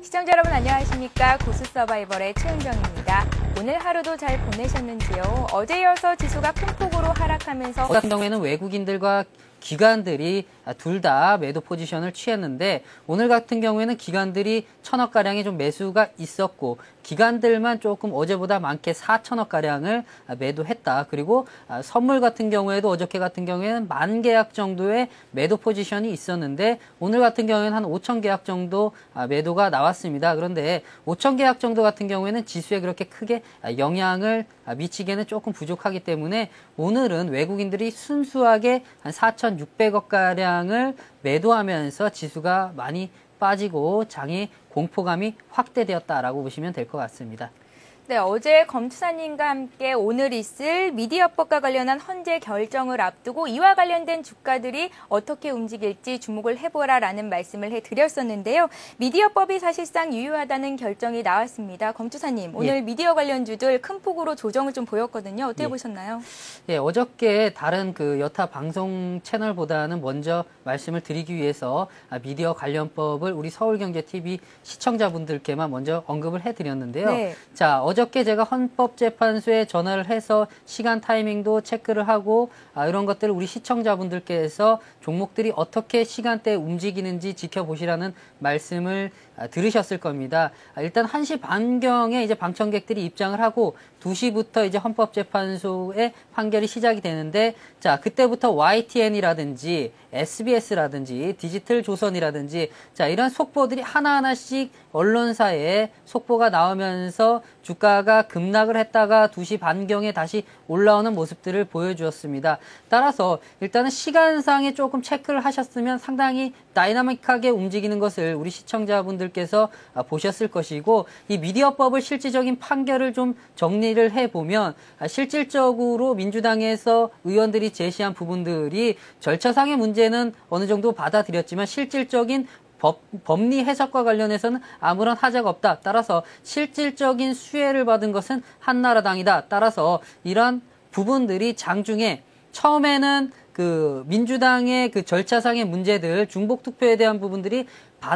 시청자 여러분 안녕하십니까? 고수 서바이벌의 최은정입니다. 오늘 하루도 잘 보내셨는지요? 어제 이어서 지수가 큰 폭으로 하락하면서 같은 경우에는 외국인들과 기관들이 둘 다 매도 포지션을 취했는데 오늘 같은 경우에는 기관들이 1,000억가량의 좀 매수가 있었고 기관들만 조금 어제보다 많게 4,000억가량을 매도했다. 그리고 선물 같은 경우에도 어저께 같은 경우에는 10,000계약 정도의 매도 포지션이 있었는데 오늘 같은 경우에는 한 5,000계약 정도 매도가 나왔습니다. 그런데 5,000계약 정도 같은 경우에는 지수에 그렇게 크게 영향을 미치기에는 조금 부족하기 때문에 오늘은 외국인들이 순수하게 한 4,600억가량을 매도하면서 지수가 많이 빠지고 장의 공포감이 확대되었다라고 보시면 될 것 같습니다. 네, 어제 검투사님과 함께 오늘 있을 미디어법과 관련한 헌재 결정을 앞두고 이와 관련된 주가들이 어떻게 움직일지 주목을 해보라라는 말씀을 해드렸었는데요. 미디어법이 사실상 유효하다는 결정이 나왔습니다. 검투사님, 오늘 미디어 관련주들 큰 폭으로 조정을 좀 보였거든요. 어떻게 보셨나요? 예, 어저께 다른 그 여타 방송 채널보다는 먼저 말씀을 드리기 위해서 미디어 관련법을 우리 서울경제TV 시청자분들께만 먼저 언급을 해드렸는데요. 네. 자, 어저께 제가 헌법재판소에 전화를 해서 시간 타이밍도 체크를 하고 이런 것들을 우리 시청자분들께서 종목들이 어떻게 시간대에 움직이는지 지켜보시라는 말씀을 들으셨을 겁니다. 일단 1시 반경에 이제 방청객들이 입장을 하고 2시부터 이제 헌법재판소의 판결이 시작이 되는데 자, 그때부터 YTN이라든지 SBS라든지 디지털조선이라든지 자, 이런 속보들이 하나하나씩 언론사에 속보가 나오면서 주가가 급락을 했다가 2시 반경에 다시 올라오는 모습들을 보여주었습니다. 따라서 일단은 시간상에 조금 체크를 하셨으면 상당히 다이나믹하게 움직이는 것을 우리 시청자분들께서 보셨을 것이고 이 미디어법을 실질적인 판결을 좀 정리를 해보면 실질적으로 민주당에서 의원들이 제시한 부분들이 절차상의 문제는 어느 정도 받아들였지만 실질적인 법리 해석과 관련해서는 아무런 하자가 없다. 따라서 실질적인 수혜를 받은 것은 한나라당이다. 따라서 이런 부분들이 장중에 처음에는 그 민주당의 그 절차상의 문제들, 중복투표에 대한 부분들이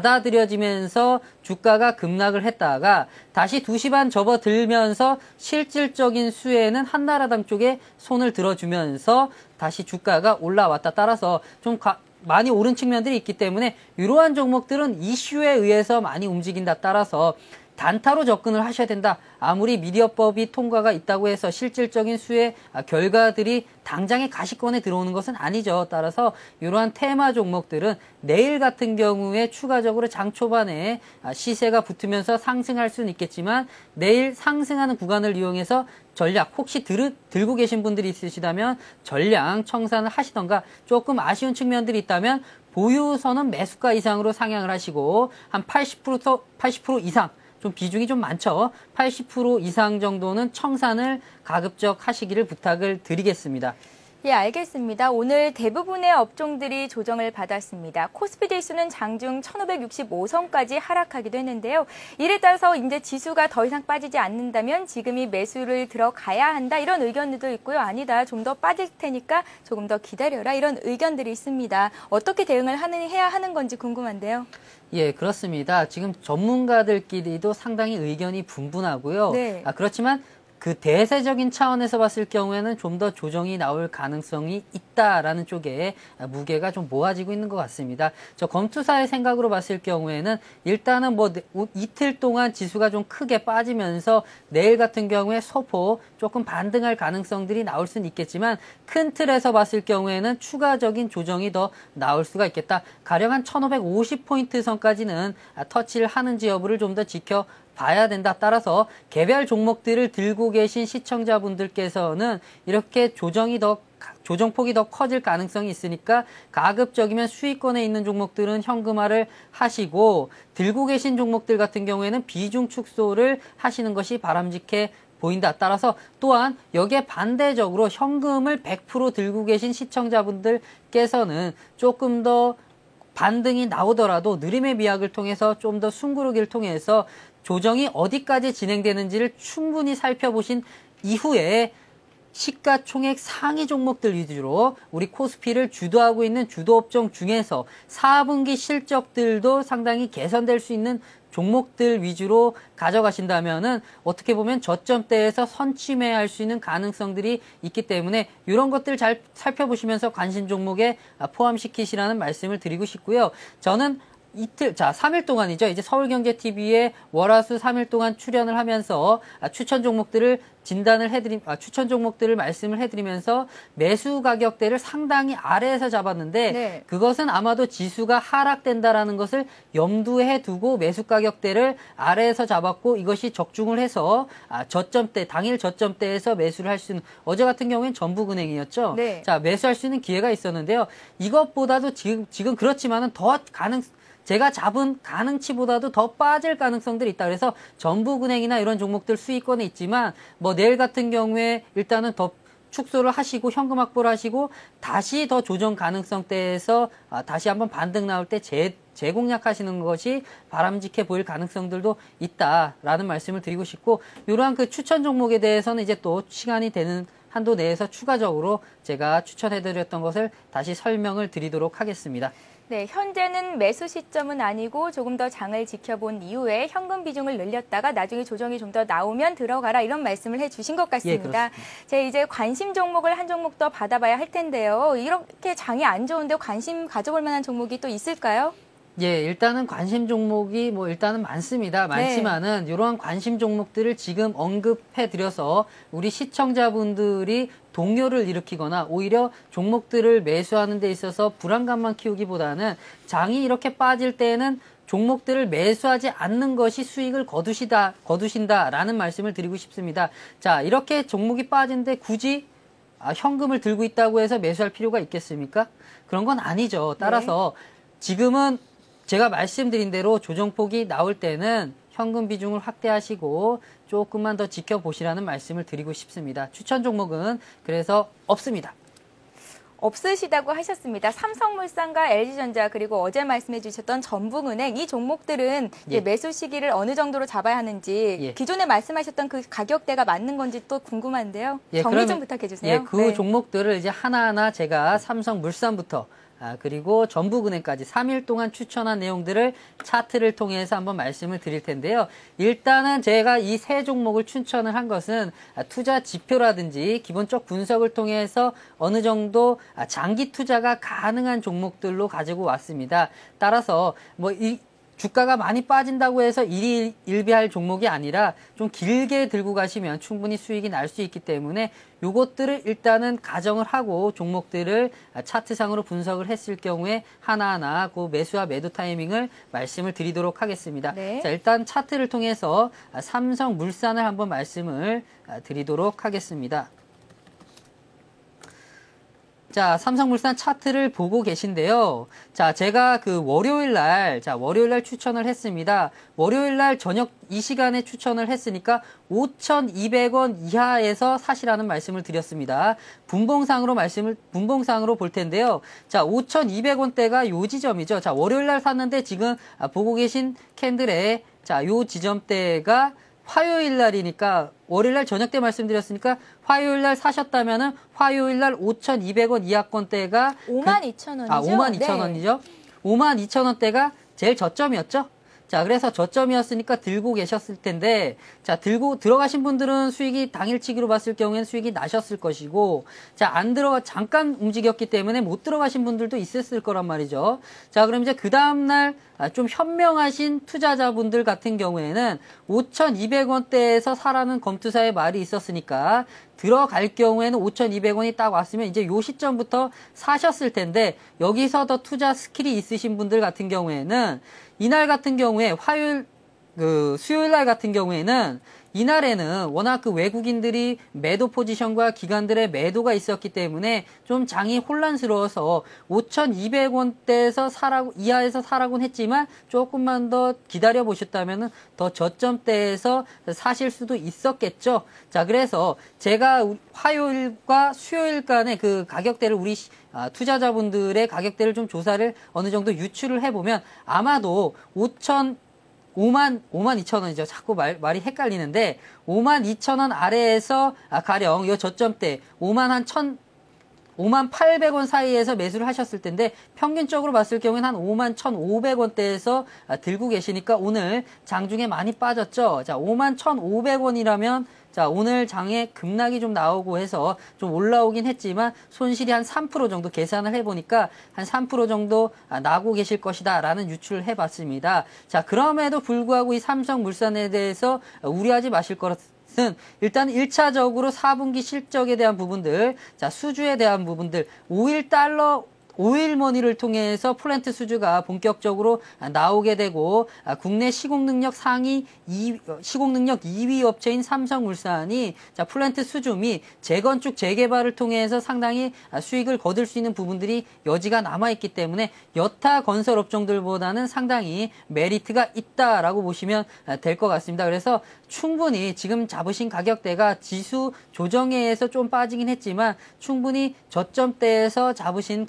받아들여지면서 주가가 급락을 했다가 다시 2시 반 접어들면서 실질적인 수혜는 한나라당 쪽에 손을 들어주면서 다시 주가가 올라왔다. 따라서 좀 많이 오른 측면들이 있기 때문에 이러한 종목들은 이슈에 의해서 많이 움직인다. 따라서 단타로 접근을 하셔야 된다. 아무리 미디어법이 통과가 있다고 해서 실질적인 수의 결과들이 당장에 가시권에 들어오는 것은 아니죠. 따라서 이러한 테마 종목들은 내일 같은 경우에 추가적으로 장 초반에 시세가 붙으면서 상승할 수는 있겠지만 내일 상승하는 구간을 이용해서 전략 혹시 들고 계신 분들이 있으시다면 전량 청산을 하시던가 조금 아쉬운 측면들이 있다면 보유선은 매수가 이상으로 상향을 하시고 한 80% 이상 좀 비중이 좀 많죠. 80% 이상 정도는 청산을 가급적 하시기를 부탁을 드리겠습니다. 예, 알겠습니다. 오늘 대부분의 업종들이 조정을 받았습니다. 코스피 지수는 장중 1565선까지 하락하기도 했는데요. 이에 따라서 이제 지수가 더 이상 빠지지 않는다면 지금이 매수를 들어가야 한다. 이런 의견들도 있고요. 아니다. 좀 더 빠질 테니까 조금 더 기다려라. 이런 의견들이 있습니다. 어떻게 대응을 해야 하는 건지 궁금한데요. 예, 그렇습니다. 지금 전문가들끼리도 상당히 의견이 분분하고요. 네. 그렇지만 그 대세적인 차원에서 봤을 경우에는 좀 더 조정이 나올 가능성이 있다라는 쪽에 무게가 좀 모아지고 있는 것 같습니다. 저 검투사의 생각으로 봤을 경우에는 일단은 뭐 이틀 동안 지수가 좀 크게 빠지면서 내일 같은 경우에 소폭 조금 반등할 가능성들이 나올 수는 있겠지만 큰 틀에서 봤을 경우에는 추가적인 조정이 더 나올 수가 있겠다. 가령 한 1550포인트 선까지는 터치를 하는지 여부를 좀 더 봐야 된다. 따라서 개별 종목들을 들고 계신 시청자분들께서는 이렇게 조정폭이 더 커질 가능성이 있으니까 가급적이면 수익권에 있는 종목들은 현금화를 하시고 들고 계신 종목들 같은 경우에는 비중 축소를 하시는 것이 바람직해 보인다. 따라서 또한 여기에 반대적으로 현금을 100% 들고 계신 시청자분들께서는 조금 더 반등이 나오더라도 느림의 미학을 통해서 좀 더 숨고르기를 통해서 조정이 어디까지 진행되는지를 충분히 살펴보신 이후에 시가총액 상위 종목들 위주로 우리 코스피를 주도하고 있는 주도업종 중에서 4분기 실적들도 상당히 개선될 수 있는 종목들 위주로 가져가신다면은 어떻게 보면 저점대에서 선취매할 수 있는 가능성들이 있기 때문에 이런 것들 잘 살펴보시면서 관심 종목에 포함시키시라는 말씀을 드리고 싶고요. 저는 3일 동안이죠. 이제 서울경제TV에 월화수 3일 동안 출연을 하면서 추천 종목들을 추천 종목들을 말씀을 해드리면서 매수 가격대를 상당히 아래에서 잡았는데 네. 그것은 아마도 지수가 하락된다라는 것을 염두에 두고 매수 가격대를 아래에서 잡았고 이것이 적중을 해서 저점대, 당일 저점대에서 매수를 할 수 있는 어제 같은 경우에는 전북은행이었죠. 네. 자, 매수할 수 있는 기회가 있었는데요. 이것보다도 지금 그렇지만은 제가 잡은 가능치보다도 더 빠질 가능성들이 있다. 그래서 전북은행이나 이런 종목들 수익권에 있지만 뭐 내일 같은 경우에 일단은 더 축소를 하시고 현금 확보를 하시고 다시 더 조정 가능성대에서 다시 한번 반등 나올 때 재공략하시는 것이 바람직해 보일 가능성들도 있다라는 말씀을 드리고 싶고 이러한 그 추천 종목에 대해서는 이제 또 시간이 되는 한도 내에서 추가적으로 제가 추천해드렸던 것을 다시 설명을 드리도록 하겠습니다. 네, 현재는 매수 시점은 아니고 조금 더 장을 지켜본 이후에 현금 비중을 늘렸다가 나중에 조정이 좀 더 나오면 들어가라 이런 말씀을 해주신 것 같습니다. 예, 제 이제 관심 종목을 한 종목 더 받아봐야 할 텐데요. 이렇게 장이 안 좋은데 관심 가져볼 만한 종목이 또 있을까요? 예, 일단은 관심 종목이 일단은 많습니다. 많지만은 네. 이러한 관심 종목들을 지금 언급해드려서 우리 시청자분들이 동요를 일으키거나 오히려 종목들을 매수하는 데 있어서 불안감만 키우기보다는 장이 이렇게 빠질 때는 종목들을 매수하지 않는 것이 수익을 거두신다라는 말씀을 드리고 싶습니다. 자, 이렇게 종목이 빠진데 굳이 현금을 들고 있다고 해서 매수할 필요가 있겠습니까? 그런 건 아니죠. 따라서 지금은 제가 말씀드린 대로 조정폭이 나올 때는 현금 비중을 확대하시고 조금만 더 지켜보시라는 말씀을 드리고 싶습니다. 추천 종목은 그래서 없습니다. 없으시다고 하셨습니다. 삼성물산과 LG전자 그리고 어제 말씀해 주셨던 전북은행 이 종목들은 예. 매수 시기를 어느 정도로 잡아야 하는지 예. 기존에 말씀하셨던 그 가격대가 맞는 건지 또 궁금한데요. 예, 정리 좀 부탁해 주세요. 예, 그 종목들을 이제 하나하나 제가 삼성물산부터 그리고 전북은행까지 3일 동안 추천한 내용들을 차트를 통해서 한번 말씀을 드릴 텐데요. 일단은 제가 이 세 종목을 추천을 한 것은 투자 지표라든지 기본적 분석을 통해서 어느 정도 장기 투자가 가능한 종목들로 가지고 왔습니다. 따라서 주가가 많이 빠진다고 해서 일희일비할 종목이 아니라 좀 길게 들고 가시면 충분히 수익이 날 수 있기 때문에 요것들을 일단은 가정을 하고 종목들을 차트상으로 분석을 했을 경우에 하나하나 그 매수와 매도 타이밍을 말씀을 드리도록 하겠습니다. 네. 자, 일단 차트를 통해서 삼성물산을 한번 말씀을 드리도록 하겠습니다. 자, 삼성물산 차트를 보고 계신데요. 자, 제가 그 월요일 날 추천을 했습니다. 월요일 날 저녁 이 시간에 추천을 했으니까 5,200원 이하에서 사시라는 말씀을 드렸습니다. 분봉상으로 볼 텐데요. 자, 5,200원대가 요 지점이죠. 자, 월요일 날 샀는데 지금 보고 계신 캔들에 요 지점대가 화요일 날이니까 월요일 날 저녁 때 말씀드렸으니까 화요일 날 사셨다면은 화요일 날 5,200원 이하권대가 52,000원이죠. 52,000원이죠. 네. 52,000원대가 제일 저점이었죠. 자, 그래서 저점이었으니까 들고 계셨을 텐데, 자, 들어가신 분들은 수익이 당일치기로 봤을 경우에는 수익이 나셨을 것이고, 자, 잠깐 움직였기 때문에 못 들어가신 분들도 있었을 거란 말이죠. 자, 그럼 이제 그 다음날 좀 현명하신 투자자분들 같은 경우에는 5,200원대에서 사라는 검투사의 말이 있었으니까, 들어갈 경우에는 5,200원이 딱 왔으면 이제 요 시점부터 사셨을 텐데, 여기서 더 투자 스킬이 있으신 분들 같은 경우에는, 이날 같은 경우에 수요일 날 같은 경우에는 이날에는 워낙 그 외국인들이 매도 포지션과 기관들의 매도가 있었기 때문에 좀 장이 혼란스러워서 5,200원대에서 이하에서 사라고는 했지만 조금만 더 기다려 보셨다면은 더 저점대에서 사실 수도 있었겠죠. 자, 그래서 제가 화요일과 수요일 간의 그 가격대를 우리 투자자분들의 가격대를 좀 조사를 어느 정도 유출을 해보면 아마도 52,000원이죠. 자꾸 말이 헷갈리는데 52,000원 아래에서 가령 이 저점대 51,000 58,000원 사이에서 매수를 하셨을 텐데 평균적으로 봤을 경우에는 한 51,500원대에서 들고 계시니까 오늘 장중에 많이 빠졌죠. 자, 51,500원이라면 자, 오늘 장에 급락이 좀 나오고 해서 좀 올라오긴 했지만 손실이 한 3% 정도 계산을 해보니까 한 3% 정도 나고 계실 것이다 라는 유추를 해봤습니다. 자, 그럼에도 불구하고 이 삼성물산에 대해서 우려하지 마실 것은 일단 1차적으로 4분기 실적에 대한 부분들, 자, 수주에 대한 부분들, 5일머니를 통해서 플랜트 수주가 본격적으로 나오게 되고 국내 시공능력 2위 업체인 삼성물산이 자, 플랜트 수주 및 재건축 재개발을 통해서 상당히 수익을 거둘 수 있는 부분들이 여지가 남아있기 때문에 여타 건설 업종들보다는 상당히 메리트가 있다라고 보시면 될 것 같습니다. 그래서 충분히 지금 잡으신 가격대가 지수 조정에 의해서 좀 빠지긴 했지만 충분히 저점대에서 잡으신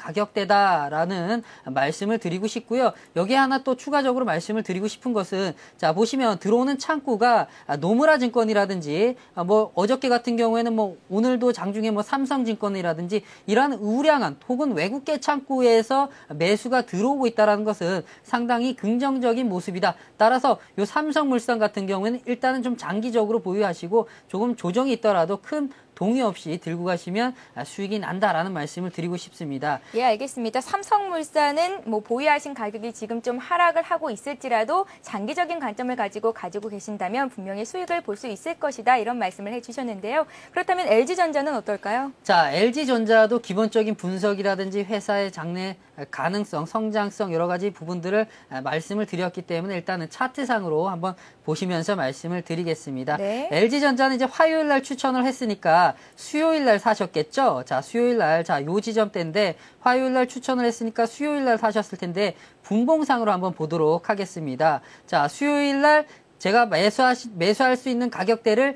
가격대다라는 말씀을 드리고 싶고요. 여기에 하나 또 추가적으로 말씀을 드리고 싶은 것은 자, 보시면 들어오는 창구가 노무라증권이라든지 뭐 어저께 같은 경우에는 뭐 오늘도 장중에 뭐 삼성증권이라든지 이러한 우량한 혹은 외국계 창구에서 매수가 들어오고 있다는 것은 상당히 긍정적인 모습이다. 따라서 이 삼성물산 같은 경우에는 일단은 좀 장기적으로 보유하시고 조금 조정이 있더라도 큰 동의 없이 들고 가시면 수익이 난다라는 말씀을 드리고 싶습니다. 예, 알겠습니다. 삼성물산은 뭐 보유하신 가격이 지금 좀 하락을 하고 있을지라도 장기적인 관점을 가지고 계신다면 분명히 수익을 볼 수 있을 것이다. 이런 말씀을 해주셨는데요. 그렇다면 LG전자는 어떨까요? 자, LG전자도 기본적인 분석이라든지 회사의 장래 가능성, 성장성 여러 가지 부분들을 말씀을 드렸기 때문에 일단은 차트상으로 한번 보시면서 말씀을 드리겠습니다. 네. LG전자는 이제 화요일 날 추천을 했으니까 수요일 날 사셨겠죠? 자, 수요일 날, 자, 요 지점대인데 화요일 날 추천을 했으니까 수요일 날 사셨을 텐데 분봉상으로 한번 보도록 하겠습니다. 자, 수요일 날 제가 매수할 수 있는 가격대를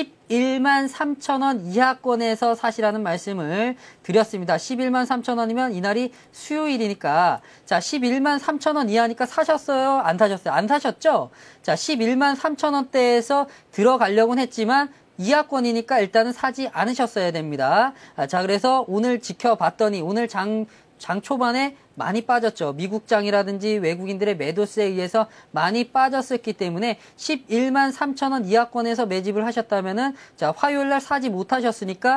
11만 3천원 이하권에서 사시라는 말씀을 드렸습니다. 11만 3천원이면 이날이 수요일이니까 자, 11만 3천원 이하니까 사셨어요? 안 사셨어요? 안 사셨죠? 자, 11만 3천원대에서 들어가려고는 했지만 이하권이니까 일단은 사지 않으셨어야 됩니다. 자, 그래서 오늘 지켜봤더니 오늘 장 초반에 많이 빠졌죠. 미국장이라든지 외국인들의 매도세에 의해서 많이 빠졌었기 때문에 11만 3천원 이하권에서 매집을 하셨다면은 자, 화요일 날 사지 못하셨으니까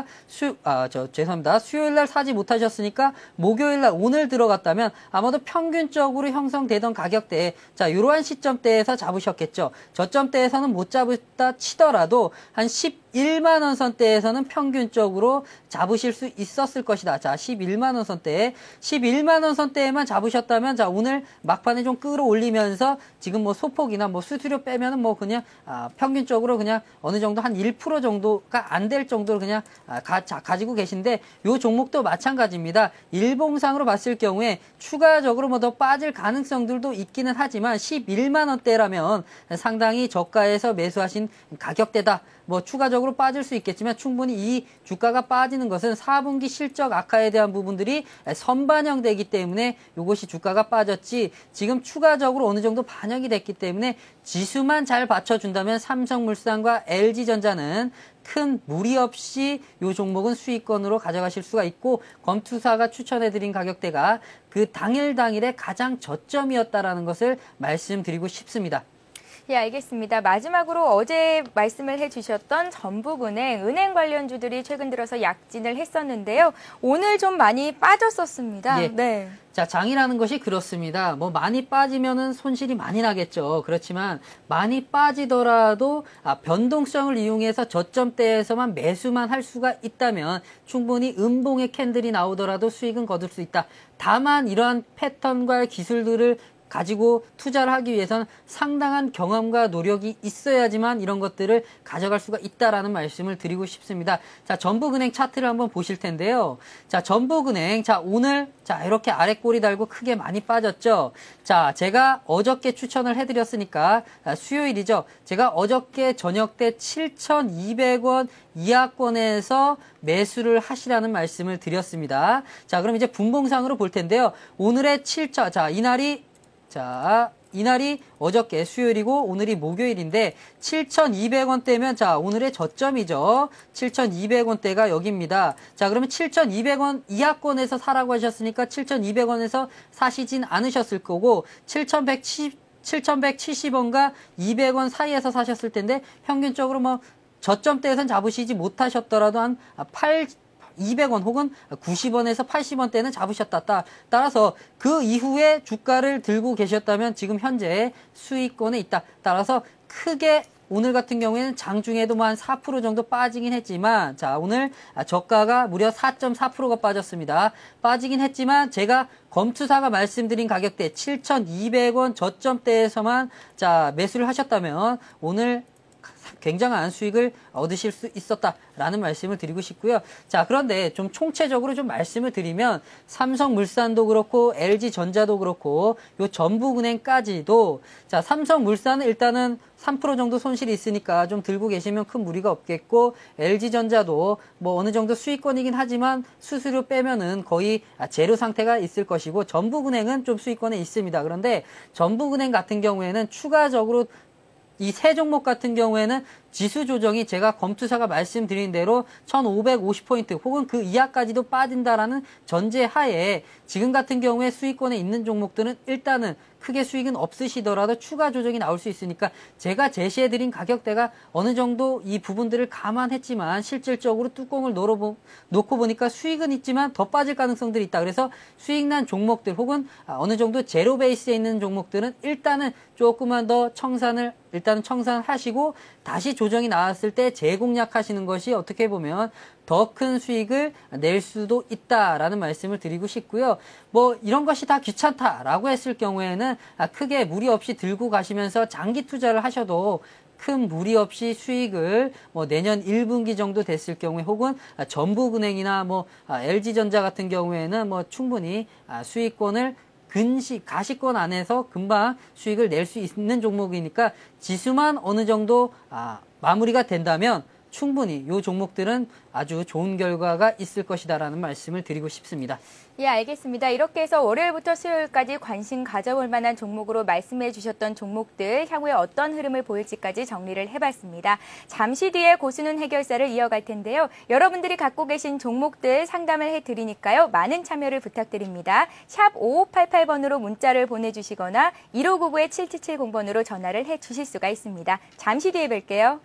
죄송합니다. 수요일 날 사지 못하셨으니까 목요일 날 오늘 들어갔다면 아마도 평균적으로 형성되던 가격대에 자, 이러한 시점대에서 잡으셨겠죠. 저점대에서는 못 잡았다 치더라도 한 11만 원 선대에서는 평균적으로 잡으실 수 있었을 것이다. 자, 11만 원 선대에 11만 원 선대에만 잡으셨다면 자, 오늘 막판에 좀 끌어올리면서 지금 뭐 소폭이나 뭐 수수료 빼면은 뭐 그냥 평균적으로 그냥 어느 정도 한 1% 정도가 안 될 정도로 그냥 가지고 계신데 요 종목도 마찬가지입니다. 일봉상으로 봤을 경우에 추가적으로 뭐 더 빠질 가능성들도 있기는 하지만 11만 원대라면 상당히 저가에서 매수하신 가격대다. 뭐 추가적으로 빠질 수 있겠지만 충분히 이 주가가 빠지는 것은 4분기 실적 악화에 대한 부분들이 선반영되기 때문에 이것이 주가가 빠졌지 지금 추가적으로 어느 정도 반영이 됐기 때문에 지수만 잘 받쳐준다면 삼성물산과 LG전자는 큰 무리 없이 이 종목은 수익권으로 가져가실 수가 있고 검투사가 추천해드린 가격대가 그 당일에 가장 저점이었다라는 것을 말씀드리고 싶습니다. 예, 알겠습니다. 마지막으로 어제 말씀을 해주셨던 전북은행, 은행 관련주들이 최근 들어서 약진을 했었는데요. 오늘 좀 많이 빠졌었습니다. 예. 네. 자, 장이라는 것이 그렇습니다. 뭐 많이 빠지면은 손실이 많이 나겠죠. 그렇지만 많이 빠지더라도 변동성을 이용해서 저점대에서만 매수만 할 수가 있다면 충분히 음봉의 캔들이 나오더라도 수익은 거둘 수 있다. 다만 이러한 패턴과 기술들을 가지고 투자를 하기 위해서는 상당한 경험과 노력이 있어야지만 이런 것들을 가져갈 수가 있다라는 말씀을 드리고 싶습니다. 자, 전북은행 차트를 한번 보실 텐데요. 자, 전북은행, 자, 오늘, 자, 이렇게 아래 꼬리 달고 크게 많이 빠졌죠. 자, 제가 어저께 추천을 해드렸으니까, 수요일이죠. 제가 어저께 저녁 때 7,200원 이하권에서 매수를 하시라는 말씀을 드렸습니다. 자, 그럼 이제 분봉상으로 볼 텐데요. 오늘의 7차, 자, 이날이 자, 이날이 어저께 수요일이고 오늘이 목요일인데 7,200원대면 자 오늘의 저점이죠. 7,200원대가 여기입니다. 자 그러면 7,200원 이하권에서 사라고 하셨으니까 7,200원에서 사시진 않으셨을 거고 7,170원과 200원 사이에서 사셨을 텐데 평균적으로 뭐 저점대에선 잡으시지 못하셨더라도 한 200원 혹은 90원에서 80원대는 잡으셨다. 따라서 그 이후에 주가를 들고 계셨다면 지금 현재 수익권에 있다. 따라서 크게 오늘 같은 경우에는 장중에도 뭐 한 4% 정도 빠지긴 했지만 자 오늘 저가가 무려 4.4%가 빠졌습니다. 빠지긴 했지만 제가 검투사가 말씀드린 가격대 7,200원 저점대에서만 자 매수를 하셨다면 오늘 굉장한 수익을 얻으실 수 있었다라는 말씀을 드리고 싶고요. 자, 그런데 좀 총체적으로 좀 말씀을 드리면 삼성물산도 그렇고 LG전자도 그렇고 요 전북은행까지도 자, 삼성물산은 일단은 3% 정도 손실이 있으니까 좀 들고 계시면 큰 무리가 없겠고 LG전자도 뭐 어느 정도 수익권이긴 하지만 수수료 빼면은 거의 제로 상태가 있을 것이고 전북은행은 좀 수익권에 있습니다. 그런데 전북은행 같은 경우에는 추가적으로 이 세 종목 같은 경우에는 지수 조정이 제가 검투사가 말씀드린 대로 1,550포인트 혹은 그 이하까지도 빠진다라는 전제하에 지금 같은 경우에 수익권에 있는 종목들은 일단은 크게 수익은 없으시더라도 추가 조정이 나올 수 있으니까 제가 제시해드린 가격대가 어느 정도 이 부분들을 감안했지만 실질적으로 뚜껑을 놓고 보니까 수익은 있지만 더 빠질 가능성들이 있다. 그래서 수익난 종목들 혹은 어느 정도 제로 베이스에 있는 종목들은 일단은 조금만 더 일단은 청산하시고 다시 조정이 나왔을 때 재공략하시는 것이 어떻게 보면 더 큰 수익을 낼 수도 있다라는 말씀을 드리고 싶고요. 뭐 이런 것이 다 귀찮다라고 했을 경우에는 크게 무리 없이 들고 가시면서 장기 투자를 하셔도 큰 무리 없이 수익을 뭐 내년 1분기 정도 됐을 경우에 혹은 전북은행이나 뭐 LG전자 같은 경우에는 뭐 충분히 수익권을 가시권 안에서 금방 수익을 낼 수 있는 종목이니까 지수만 어느 정도 마무리가 된다면 충분히 이 종목들은 아주 좋은 결과가 있을 것이다라는 말씀을 드리고 싶습니다. 예, 알겠습니다. 이렇게 해서 월요일부터 수요일까지 관심 가져볼 만한 종목으로 말씀해 주셨던 종목들 향후에 어떤 흐름을 보일지까지 정리를 해봤습니다. 잠시 뒤에 고수는 해결사를 이어갈 텐데요. 여러분들이 갖고 계신 종목들 상담을 해드리니까요. 많은 참여를 부탁드립니다. 샵 5588번으로 문자를 보내주시거나 1599-7770번으로 전화를 해주실 수가 있습니다. 잠시 뒤에 뵐게요.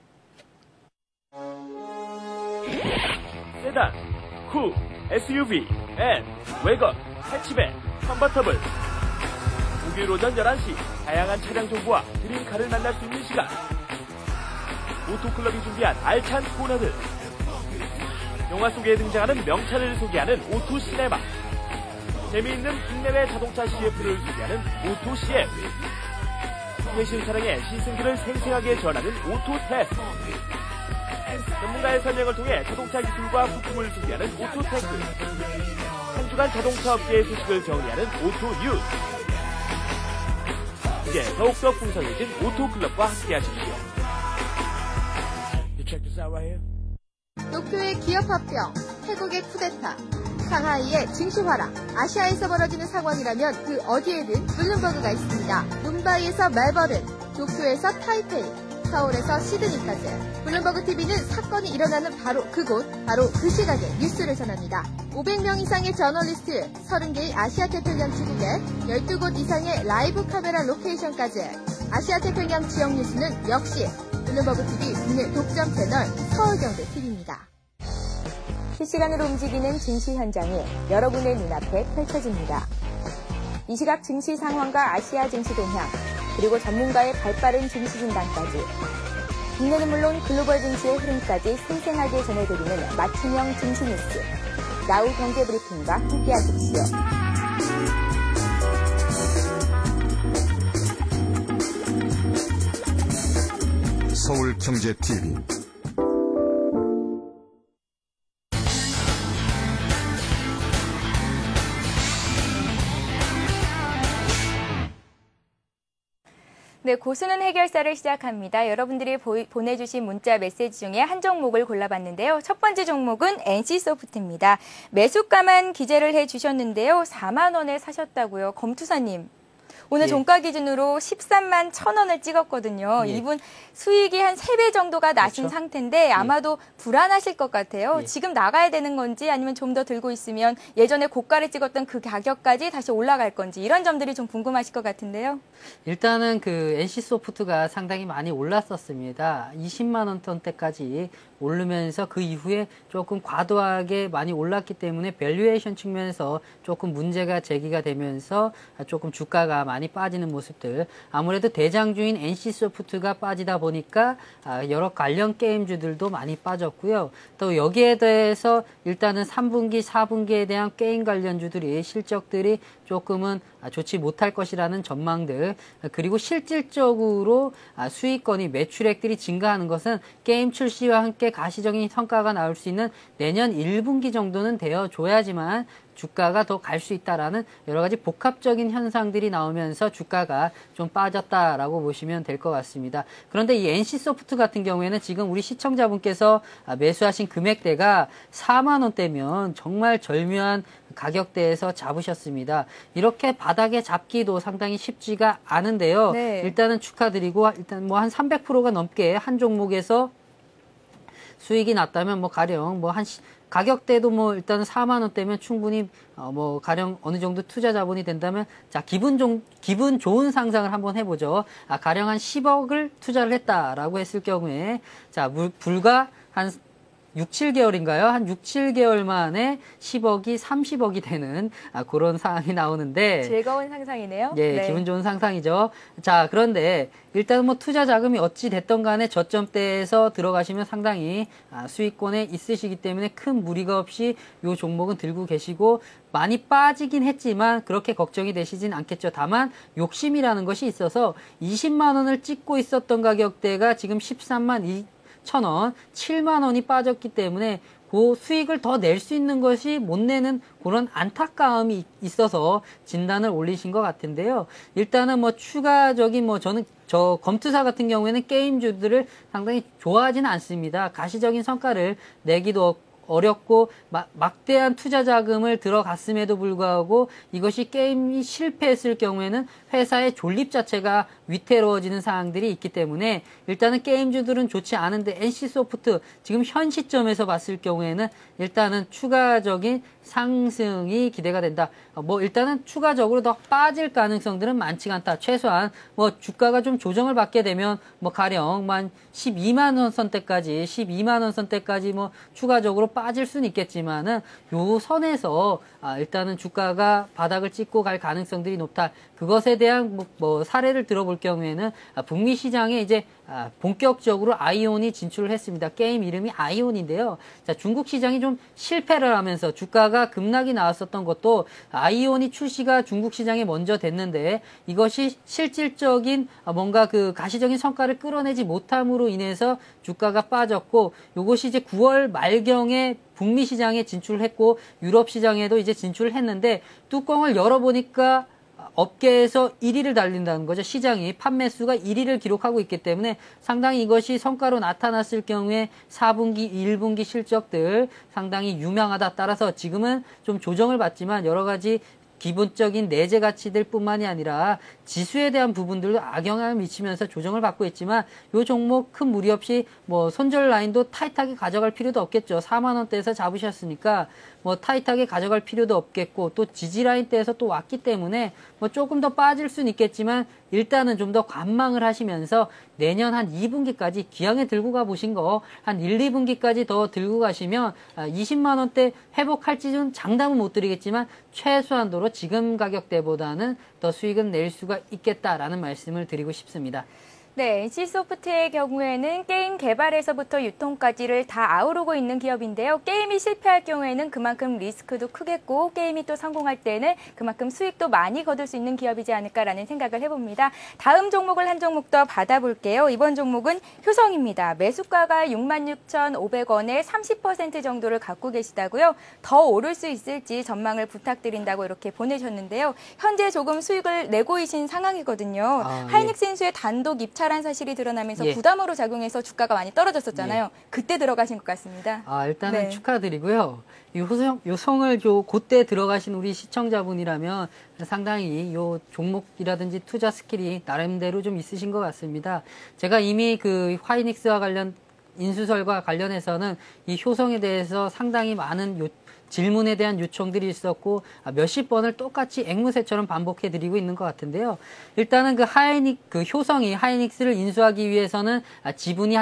세단, 후, SUV, 앤, 웨건, 해치백, 컨버터블. 목요일 오전 11시 다양한 차량 정보와 드림카를 만날 수 있는 시간. 오토클럽이 준비한 알찬 코너들. 영화 속에 등장하는 명차를 소개하는 오토시네마. 재미있는 국내외 자동차 CF를 소개하는 오토CF. 최신 차량의 시승기를 생생하게 전하는 오토테스트. 전문가의 설명을 통해 자동차 기술과 부품을 소개하는 오토테크. 한 주간 자동차 업계의 소식을 정리하는 오토뉴스. 이제 더욱더 풍성해진 오토클럽과 함께하십시오. 도쿄의 기업합병, 태국의 쿠데타, 상하이의 증시화랑, 아시아에서 벌어지는 상황이라면 그 어디에든 블룸버그가 있습니다. 뭄바이에서 멜버른, 도쿄에서 타이페이, 서울에서 시드니까지 블룸버그 TV는 사건이 일어나는 바로 그곳, 바로 그 시각에 뉴스를 전합니다. 500명 이상의 저널리스트, 30개의 아시아태평양 지국에 12곳 이상의 라이브 카메라 로케이션까지 아시아태평양 지역 뉴스는 역시 블룸버그 TV 국내 독점 채널 서울경제 TV입니다. 실시간으로 움직이는 증시 현장이 여러분의 눈앞에 펼쳐집니다. 이 시각 증시 상황과 아시아 증시 동향, 그리고 전문가의 발빠른 증시 진단까지 국내는 물론 글로벌 증시의 흐름까지 생생하게 전해드리는 맞춤형 증시 뉴스 나우 경제 브리핑과 함께하십시오. 서울경제TV 네, 고수는 해결사를 시작합니다. 여러분들이 보내주신 문자 메시지 중에 한 종목을 골라봤는데요. 첫 번째 종목은 NC소프트입니다. 매수가만 기재를 해주셨는데요. 4만 원에 사셨다고요. 검투사님, 오늘 예. 종가 기준으로 13만 1,000원을 찍었거든요. 예. 이분 수익이 한 3배 정도가 나신 그렇죠. 상태인데 아마도 불안하실 것 같아요. 예. 지금 나가야 되는 건지 아니면 좀 더 들고 있으면 예전에 고가를 찍었던 그 가격까지 다시 올라갈 건지 이런 점들이 좀 궁금하실 것 같은데요. 일단은 그 NC소프트가 상당히 많이 올랐었습니다. 20만 원 선대까지 오르면서 그 이후에 조금 과도하게 많이 올랐기 때문에 밸류에이션 측면에서 조금 문제가 제기가 되면서 조금 주가가 많이 빠지는 모습들. 아무래도 대장주인 NC소프트가 빠지다 보니까 여러 관련 게임주들도 많이 빠졌고요. 또 여기에 대해서 일단은 3분기, 4분기에 대한 게임 관련주들이 실적들이 조금은 좋지 못할 것이라는 전망들, 그리고 실질적으로 수익권이 매출액들이 증가하는 것은 게임 출시와 함께 가시적인 성과가 나올 수 있는 내년 1분기 정도는 되어줘야지만 주가가 더 갈 수 있다라는 여러 가지 복합적인 현상들이 나오면서 주가가 좀 빠졌다라고 보시면 될 것 같습니다. 그런데 이 NC소프트 같은 경우에는 지금 우리 시청자분께서 매수하신 금액대가 4만 원대면 정말 절묘한 가격대에서 잡으셨습니다. 이렇게 바닥에 잡기도 상당히 쉽지가 않은데요. 네. 일단은 축하드리고 일단 뭐 한 300%가 넘게 한 종목에서 수익이 났다면 뭐 가령 뭐 한 가격대도 뭐 일단은 4만 원대면 충분히 뭐 가령 어느 정도 투자 자본이 된다면 자 기분 좋은 상상을 한번 해보죠. 가령 한 10억을 투자를 했다라고 했을 경우에 자 불과 한 6, 7개월인가요? 한 6, 7개월 만에 10억이 30억이 되는 그런 상황이 나오는데 즐거운 상상이네요. 예, 네. 기분 좋은 상상이죠. 자, 그런데 일단 뭐 투자 자금이 어찌 됐던 간에 저점대에서 들어가시면 상당히 수익권에 있으시기 때문에 큰 무리가 없이 이 종목은 들고 계시고 많이 빠지긴 했지만 그렇게 걱정이 되시진 않겠죠. 다만 욕심이라는 것이 있어서 20만 원을 찍고 있었던 가격대가 지금 13만 2,000원, 7만 원이 빠졌기 때문에 그 수익을 더 낼 수 있는 것이 못 내는 그런 안타까움이 있어서 진단을 올리신 것 같은데요. 일단은 뭐 추가적인 저는 검투사 같은 경우에는 게임주들을 상당히 좋아하지는 않습니다. 가시적인 성과를 내기도 어렵고 막대한 투자 자금을 들어갔음에도 불구하고 이것이 게임이 실패했을 경우에는 회사의 존립 자체가 위태로워지는 사항들이 있기 때문에 일단은 게임주들은 좋지 않은데 NC소프트 지금 현 시점에서 봤을 경우에는 일단은 추가적인 상승이 기대가 된다. 일단은 추가적으로 더 빠질 가능성들은 많지가 않다. 최소한 주가가 좀 조정을 받게 되면 가령 12만 원 선대까지 추가적으로 빠질 수는 있겠지만은 요 선에서 일단은 주가가 바닥을 찍고 갈 가능성들이 높다. 그것에 대한 사례를 들어볼 경우에는 북미 시장에 이제 본격적으로 아이온이 진출을 했습니다. 게임 이름이 아이온인데요. 자, 중국 시장이 좀 실패를 하면서 주가가 급락이 나왔었던 것도 아이온이 출시가 중국 시장에 먼저 됐는데 이것이 실질적인 뭔가 그 가시적인 성과를 끌어내지 못함으로 인해서 주가가 빠졌고 이것이 이제 9월 말경에 북미 시장에 진출했고 유럽 시장에도 이제 진출을 했는데 뚜껑을 열어보니까 업계에서 1위를 달린다는 거죠. 시장이 판매 수가 1위를 기록하고 있기 때문에 상당히 이것이 성과로 나타났을 경우에 4분기, 1분기 실적들 상당히 유명하다. 따라서 지금은 좀 조정을 받지만 여러 가지 기본적인 내재 가치들 뿐만이 아니라 지수에 대한 부분들도 악영향을 미치면서 조정을 받고 있지만 이 종목 큰 무리 없이 손절 라인도 타이트하게 가져갈 필요도 없겠죠. 4만 원대에서 잡으셨으니까 타이트하게 가져갈 필요도 없겠고 또 지지 라인대에서 또 왔기 때문에 조금 더 빠질 수는 있겠지만 일단은 좀 더 관망을 하시면서 내년 한 2분기까지 기왕에 들고 가보신 거 한 1, 2분기까지 더 들고 가시면 20만 원대 회복할지는 장담은 못 드리겠지만 최소한도로 지금 가격대보다는 더 수익은 낼 수가 있겠다라는 말씀을 드리고 싶습니다. 네, NC소프트의 경우에는 게임 개발에서부터 유통까지를 다 아우르고 있는 기업인데요. 게임이 실패할 경우에는 그만큼 리스크도 크겠고 게임이 또 성공할 때는 그만큼 수익도 많이 거둘 수 있는 기업이지 않을까라는 생각을 해봅니다. 다음 종목을 한 종목 더 받아볼게요. 이번 종목은 효성입니다. 매수가가 66,500원에 30% 정도를 갖고 계시다고요. 더 오를 수 있을지 전망을 부탁드린다고 이렇게 보내셨는데요. 현재 조금 수익을 내고 계신 상황이거든요. 하이닉스 인수의 단독 입찰 이탈한 사실이 드러나면서 예. 부담으로 작용해서 주가가 많이 떨어졌었잖아요. 그때 들어가신 것 같습니다. 일단은 네. 축하드리고요. 요 성을 그때 들어가신 우리 시청자분이라면 상당히 요 종목이라든지 투자 스킬이 나름대로 좀 있으신 것 같습니다. 제가 이미 그 하이닉스와 관련 인수설과 관련해서는 이 효성에 대해서 상당히 많은 질문에 대한 요청들이 있었고 몇십 번을 똑같이 앵무새처럼 반복해 드리고 있는 것 같은데요. 일단은 그 효성이 하이닉스를 인수하기 위해서는 지분이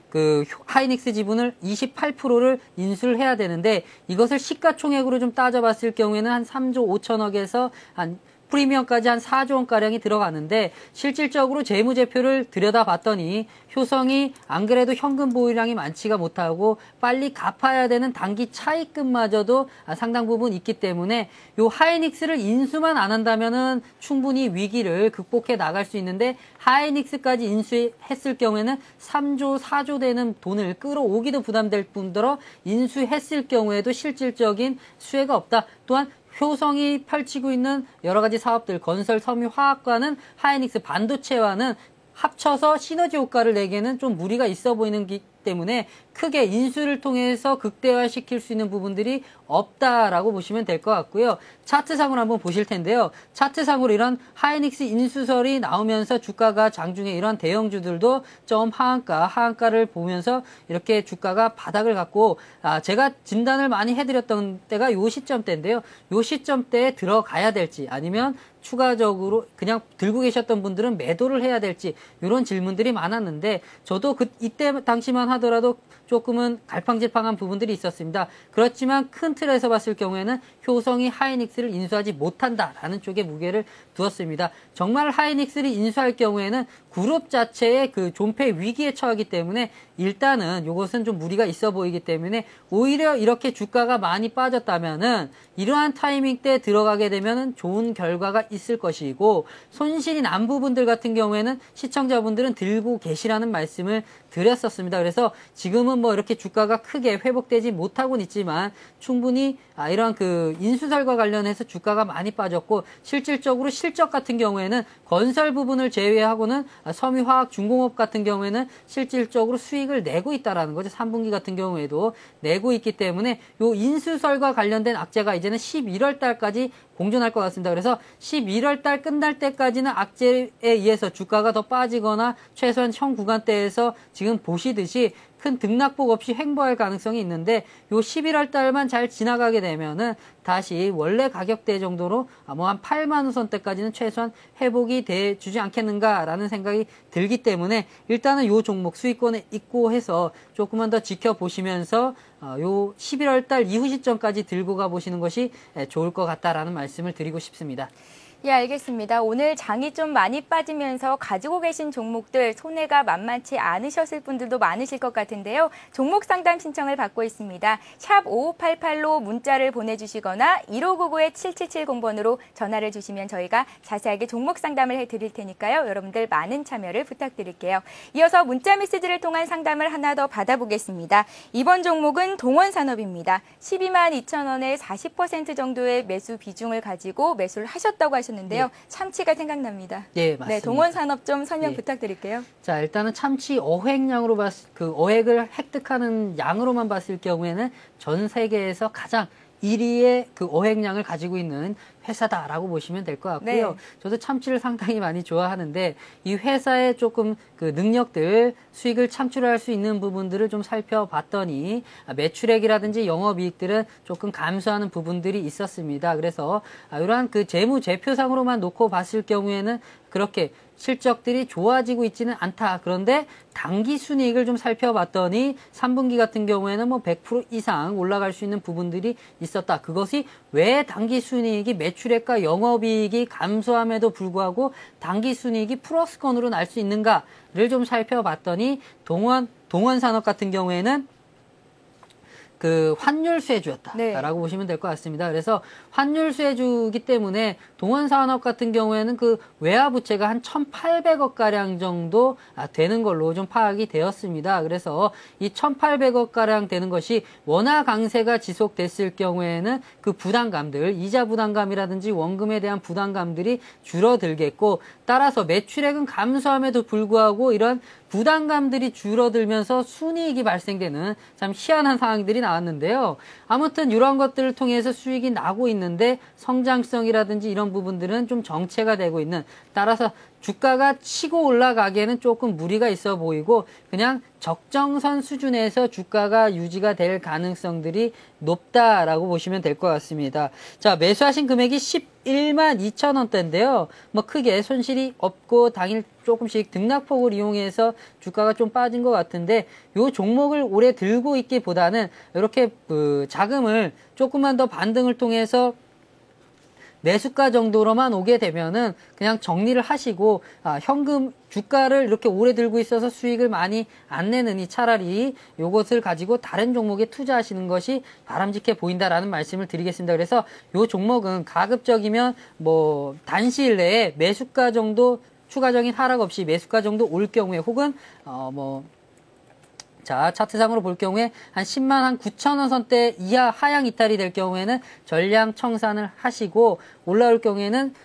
하이닉스 지분을 28%를 인수를 해야 되는데 이것을 시가총액으로 좀 따져봤을 경우에는 한 3조 5천억에서 한 프리미엄까지 한 4조 원가량이 들어가는데 실질적으로 재무제표를 들여다봤더니 효성이 안 그래도 현금 보유량이 많지가 못하고 빨리 갚아야 되는 단기 차입금마저도 상당 부분 있기 때문에 요 하이닉스를 인수만 안 한다면은 충분히 위기를 극복해 나갈 수 있는데 하이닉스까지 인수했을 경우에는 3조, 4조 되는 돈을 끌어오기도 부담될 뿐더러 인수했을 경우에도 실질적인 수혜가 없다. 또한 효성이 펼치고 있는 여러 가지 사업들, 건설, 섬유, 화학과는 하이닉스 반도체와는 합쳐서 시너지 효과를 내기에는 좀 무리가 있어 보이는 때문에 크게 인수를 통해서 극대화시킬 수 있는 부분들이 없다라고 보시면 될 것 같고요. 차트상으로 한번 보실 텐데요. 차트상으로 이런 하이닉스 인수설이 나오면서 주가가 장중에 이런 대형주들도 좀 하한가를 보면서 이렇게 주가가 바닥을 갖고 제가 진단을 많이 해드렸던 때가 요 시점대인데요. 요 시점대에 들어가야 될지 아니면 추가적으로 그냥 들고 계셨던 분들은 매도를 해야 될지 이런 질문들이 많았는데 저도 이때 당시만 하더라도 조금은 갈팡질팡한 부분들이 있었습니다. 그렇지만 큰 틀에서 봤을 경우에는 효성이 하이닉스를 인수하지 못한다라는 쪽에 무게를 두었습니다. 정말 하이닉스를 인수할 경우에는 그룹 자체의 그 존폐 위기에 처하기 때문에 일단은 이것은 좀 무리가 있어 보이기 때문에 오히려 이렇게 주가가 많이 빠졌다면은 이러한 타이밍 때 들어가게 되면은 좋은 결과가 있을 것이고 손실이 난 부분들 같은 경우에는 시청자분들은 들고 계시라는 말씀을 드렸었습니다. 그래서 지금은 뭐 이렇게 주가가 크게 회복되지 못하고는 있지만 충분히 이러한 그 인수설과 관련해서 주가가 많이 빠졌고 실질적으로 실적 같은 경우에는 건설 부분을 제외하고는 섬유화학 중공업 같은 경우에는 실질적으로 수익을 내고 있다라는 거죠. 3분기 같은 경우에도 내고 있기 때문에 요 인수설과 관련된 악재가 이제는 11월 달까지 공존할 것 같습니다. 그래서 11월 달 끝날 때까지는 악재에 의해서 주가가 더 빠지거나 최소한 현 구간대에서 지금 보시듯이 큰 등락폭 없이 횡보할 가능성이 있는데 요 11월 달만 잘 지나가게 되면은 다시 원래 가격대 정도로 뭐 한 8만 원 선대까지는 최소한 회복이 돼 주지 않겠는가라는 생각이 들기 때문에 일단은 요 종목 수익권에 있고 해서 조금만 더 지켜보시면서 요 11월 달 이후 시점까지 들고 가보시는 것이 좋을 것 같다라는 말씀을 드리고 싶습니다. 예, 알겠습니다. 오늘 장이 좀 많이 빠지면서 가지고 계신 종목들 손해가 만만치 않으셨을 분들도 많으실 것 같은데요. 종목 상담 신청을 받고 있습니다. 샵 5588로 문자를 보내주시거나 1599-7770번으로 전화를 주시면 저희가 자세하게 종목 상담을 해드릴 테니까요. 여러분들 많은 참여를 부탁드릴게요. 이어서 문자 메시지를 통한 상담을 하나 더 받아보겠습니다. 이번 종목은 동원산업입니다. 12만 2천 원에 40% 정도의 매수 비중을 가지고 매수를 하셨다고 하셨는데요. 네. 참치가 생각납니다. 네, 맞습니다. 네, 동원산업 좀 설명 네. 부탁드릴게요. 자, 일단은 참치 어획량으로 어획을 획득하는 양으로만 봤을 경우에는 전 세계에서 가장 1위의 그 어획량을 가지고 있는 회사다라고 보시면 될 것 같고요. 네. 저도 참치를 상당히 많이 좋아하는데 이 회사의 조금 그 능력들, 수익을 창출할 수 있는 부분들을 좀 살펴봤더니 매출액이라든지 영업이익들은 조금 감소하는 부분들이 있었습니다. 그래서 이러한 그 재무제표상으로만 놓고 봤을 경우에는 그렇게 실적들이 좋아지고 있지는 않다. 그런데 단기 순이익을 좀 살펴봤더니 3분기 같은 경우에는 뭐 100% 이상 올라갈 수 있는 부분들이 있었다. 그것이 왜 단기 순이익이 매출액과 영업이익이 감소함에도 불구하고 단기 순이익이 플러스권으로 날 수 있는가를 좀 살펴봤더니 동원산업 같은 경우에는 그 환율 수혜주였다라고 네. 보시면 될 것 같습니다. 그래서 환율 수혜주기 때문에 동원산업 같은 경우에는 그 외화 부채가 한 1,800억 가량 정도 되는 걸로 좀 파악이 되었습니다. 그래서 이 1,800억 가량 되는 것이 원화 강세가 지속됐을 경우에는 그 부담감들, 이자 부담감이라든지 원금에 대한 부담감들이 줄어들겠고, 따라서 매출액은 감소함에도 불구하고 이런 부담감들이 줄어들면서 순이익이 발생되는 참 희한한 상황들이 나왔는데요. 아무튼 이러한 것들을 통해서 수익이 나고 있는데 성장성이라든지 이런 부분들은 좀 정체가 되고 있는, 따라서 주가가 치고 올라가기에는 조금 무리가 있어 보이고 그냥 적정선 수준에서 주가가 유지가 될 가능성들이 높다라고 보시면 될 것 같습니다. 자, 매수하신 금액이 11만 2천 원대인데요. 뭐 크게 손실이 없고 당일 조금씩 등락폭을 이용해서 주가가 좀 빠진 것 같은데, 요 종목을 오래 들고 있기보다는 이렇게 그 자금을 조금만 더 반등을 통해서 매수가 정도로만 오게 되면은 그냥 정리를 하시고, 현금 주가를 이렇게 오래 들고 있어서 수익을 많이 안 내느니 차라리 요것을 가지고 다른 종목에 투자하시는 것이 바람직해 보인다라는 말씀을 드리겠습니다. 그래서 요 종목은 가급적이면 뭐 단시일 내에 매수가 정도, 추가적인 하락 없이 매수가 정도 올 경우에, 혹은 자, 차트상으로 볼 경우에 한 10만 한 9천 원 선대 이하 하향 이탈이 될 경우에는 전량 청산을 하시고, 올라올 경우에는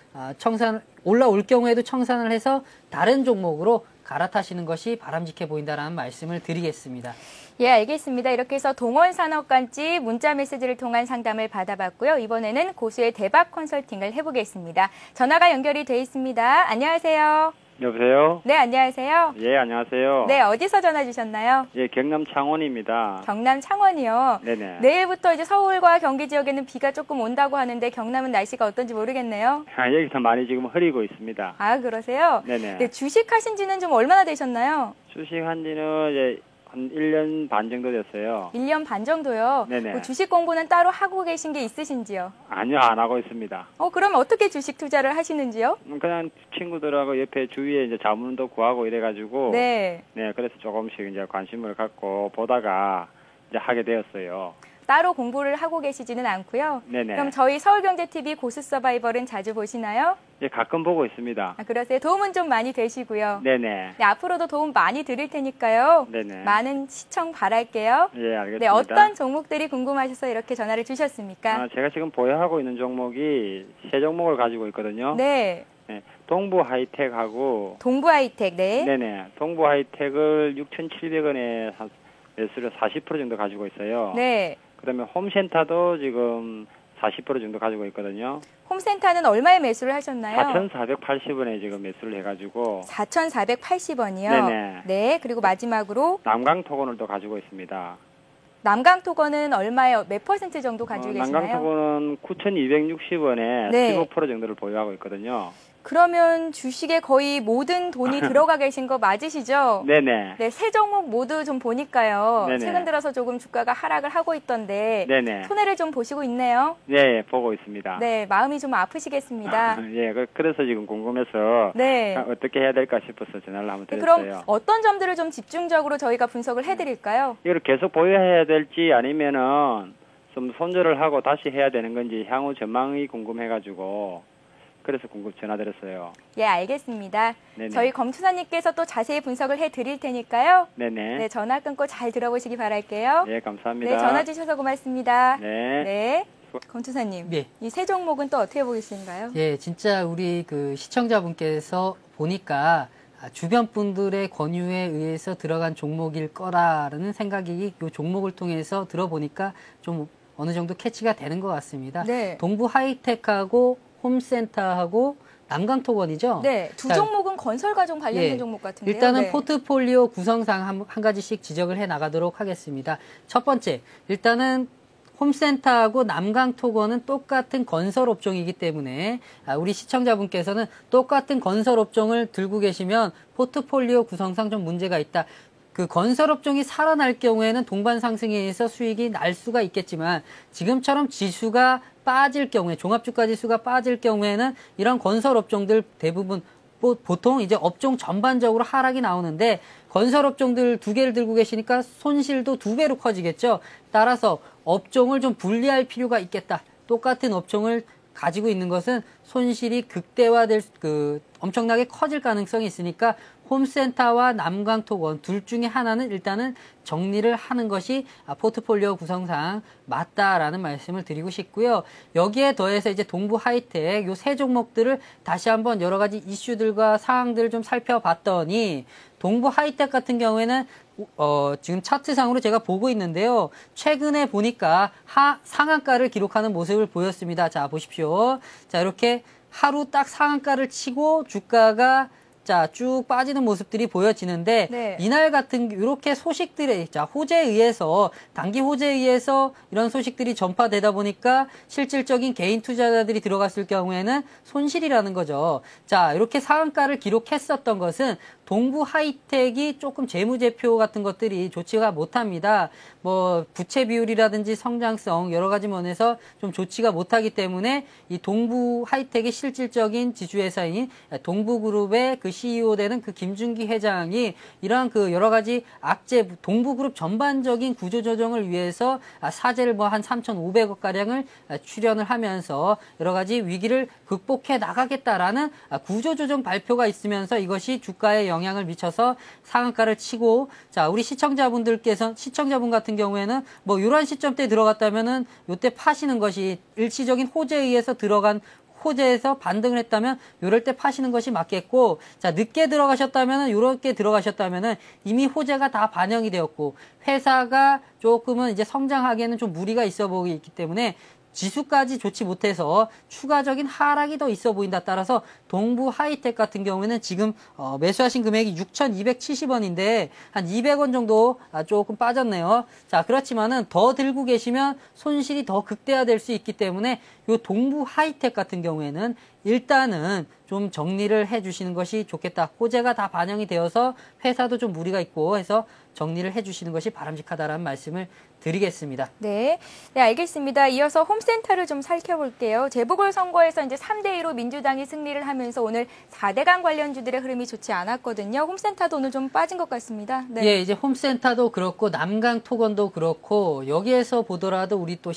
올라올 경우에도 청산을 해서 다른 종목으로 갈아타시는 것이 바람직해 보인다라는 말씀을 드리겠습니다. 예, 알겠습니다. 이렇게 해서 동원산업관지 문자 메시지를 통한 상담을 받아봤고요. 이번에는 고수의 대박 컨설팅을 해보겠습니다. 전화가 연결이 돼 있습니다. 안녕하세요. 여보세요? 네, 안녕하세요. 예, 안녕하세요. 네, 어디서 전화 주셨나요? 예, 경남 창원입니다. 경남 창원이요. 네네. 내일부터 이제 서울과 경기 지역에는 비가 조금 온다고 하는데 경남은 날씨가 어떤지 모르겠네요. 여기서 많이 지금 흐리고 있습니다. 아, 그러세요? 네네. 네, 주식하신 지는 좀 얼마나 되셨나요? 주식한 지는 이제 한 1년 반 정도 됐어요. 1년 반 정도요? 네네. 뭐 주식 공부는 따로 하고 계신 게 있으신지요? 아니요, 안 하고 있습니다. 그럼 어떻게 주식 투자를 하시는지요? 그냥 친구들하고 옆에 주위에 이제 자문도 구하고 이래가지고. 네. 네, 그래서 조금씩 이제 관심을 갖고 보다가 이제 하게 되었어요. 따로 공부를 하고 계시지는 않고요. 네네. 그럼 저희 서울경제TV 고수 서바이벌은 자주 보시나요? 예, 가끔 보고 있습니다. 아, 그러세요? 도움은 좀 많이 되시고요. 네네. 네, 앞으로도 도움 많이 드릴 테니까요. 네네. 많은 시청 바랄게요. 예, 알겠습니다. 네, 어떤 종목들이 궁금하셔서 이렇게 전화를 주셨습니까? 제가 지금 보유하고 있는 종목이 세 종목을 가지고 있거든요. 네, 네, 동부 하이텍하고 동부하이텍, 네. 네네. 동부 하이텍을 6,700원에 매수를 40% 정도 가지고 있어요. 네. 그다음에 홈센터도 지금 40% 정도 가지고 있거든요. 홈센터는 얼마에 매수를 하셨나요? 4,480원에 지금 매수를 해가지고 4,480원이요. 네네. 네, 그리고 마지막으로 남강토건을 또 가지고 있습니다. 남강토건은 얼마에 몇 % 정도 가지고 계시나요? 남강토건은 9,260원에 네. 15% 정도를 보유하고 있거든요. 그러면 주식에 거의 모든 돈이 들어가 계신 거 맞으시죠? 네네. 네, 세 종목 모두 좀 보니까요. 네네. 최근 들어서 조금 주가가 하락을 하고 있던데 네네. 손해를 좀 보시고 있네요. 네, 보고 있습니다. 네, 마음이 좀 아프시겠습니다. 예, 그래서 지금 궁금해서 네. 어떻게 해야 될까 싶어서 전화를 한번 드렸어요. 그럼 어떤 점들을 좀 집중적으로 저희가 분석을 해드릴까요? 이걸 계속 보유해야 될지 아니면은 좀 손절을 하고 다시 해야 되는 건지 향후 전망이 궁금해가지고 그래서 전화드렸어요. 예, 알겠습니다. 네네. 저희 검투사님께서 또 자세히 분석을 해드릴 테니까요. 네네. 네, 전화 끊고 잘 들어보시기 바랄게요. 네, 감사합니다. 네, 전화 주셔서 고맙습니다. 네. 네. 검투사님, 예. 이 세 종목은 또 어떻게 보이시는가요? 예, 진짜 우리 그 시청자분께서 보니까 주변 분들의 권유에 의해서 들어간 종목일 거라는 생각이 이 종목을 통해서 들어보니까 좀 어느 정도 캐치가 되는 것 같습니다. 네. 동부 하이텍하고 홈센터하고 남강토건이죠? 네, 두 자, 종목은 건설 가정 관련된 예, 종목 같은데요. 일단은 네. 포트폴리오 구성상 한 가지씩 지적을 해 나가도록 하겠습니다. 첫 번째, 일단은 홈센터하고 남강토건은 똑같은 건설업종이기 때문에 우리 시청자분께서는 똑같은 건설업종을 들고 계시면 포트폴리오 구성상 좀 문제가 있다. 그 건설업종이 살아날 경우에는 동반 상승에 의해서 수익이 날 수가 있겠지만 지금처럼 지수가 빠질 경우에 종합주가 지수가 빠질 경우에는 이런 건설업종들 대부분 보통 이제 업종 전반적으로 하락이 나오는데 건설 업종들 2개를 들고 계시니까 손실도 2배로 커지겠죠. 따라서 업종을 좀 분리할 필요가 있겠다. 똑같은 업종을 가지고 있는 것은 손실이 극대화될 엄청나게 커질 가능성이 있으니까 홈센터와 남강토건 둘 중에 하나는 일단은 정리를 하는 것이 포트폴리오 구성상 맞다라는 말씀을 드리고 싶고요. 여기에 더해서 이제 동부 하이텍 요 세 종목들을 다시 한번 여러 가지 이슈들과 사항들을 좀 살펴봤더니 동부 하이텍 같은 경우에는 지금 차트상으로 제가 보고 있는데요. 최근에 보니까 상한가를 기록하는 모습을 보였습니다. 자, 보십시오. 자, 이렇게 하루 딱 상한가를 치고 주가가 쭉 빠지는 모습들이 보여지는데 네. 이날 같은 이렇게 소식들에 호재에 의해서 단기 호재에 의해서 이런 소식들이 전파되다 보니까 실질적인 개인 투자자들이 들어갔을 경우에는 손실이라는 거죠. 자, 이렇게 상한가를 기록했었던 것은 동부 하이텍이 조금 재무제표 같은 것들이 좋지가 못합니다. 뭐 부채 비율이라든지 성장성 여러 가지 면에서 좀 좋지가 못하기 때문에 이 동부 하이텍의 실질적인 지주회사인 동부그룹의 그 CEO 되는 그 김준기 회장이 이러한 그 여러 가지 악재 동부그룹 전반적인 구조조정을 위해서 사재를 뭐 한 3,500억 가량을 출연을 하면서 여러 가지 위기를 극복해 나가겠다라는 구조조정 발표가 있으면서 이것이 주가에 영향을 미쳐서 상한가를 치고 자 우리 시청자분 같은 경우에는 뭐 이러한 시점대에 들어갔다면은 요때 파시는 것이 일시적인 호재에 의해서 들어간 호재에서 반등을 했다면 요럴 때 파시는 것이 맞겠고 자 늦게 들어가셨다면은 요렇게 들어가셨다면은 이미 호재가 다 반영이 되었고 회사가 조금은 이제 성장하기에는 좀 무리가 있어 보이기 때문에 지수까지 좋지 못해서 추가적인 하락이 더 있어 보인다. 따라서 동부 하이텍 같은 경우에는 지금 매수하신 금액이 6,270원인데 한 200원 정도 조금 빠졌네요. 자 그렇지만은 더 들고 계시면 손실이 더 극대화될 수 있기 때문에 요 동부 하이텍 같은 경우에는 일단은 좀 정리를 해주시는 것이 좋겠다. 호재가 다 반영이 되어서 회사도 좀 무리가 있고 해서 정리를 해주시는 것이 바람직하다라는 말씀을 드리겠습니다. 네, 알겠습니다. 이어서 홈센터를 좀 살펴볼게요. 재보궐선거에서 이제 3대2로 민주당이 승리를 하면서 오늘 4대강 관련주들의 흐름이 좋지 않았거든요. 홈센터도 오늘 좀 빠진 것 같습니다. 네. 예, 이제 홈센터도 그렇고 남강토건도 그렇고 여기에서 보더라도 우리 또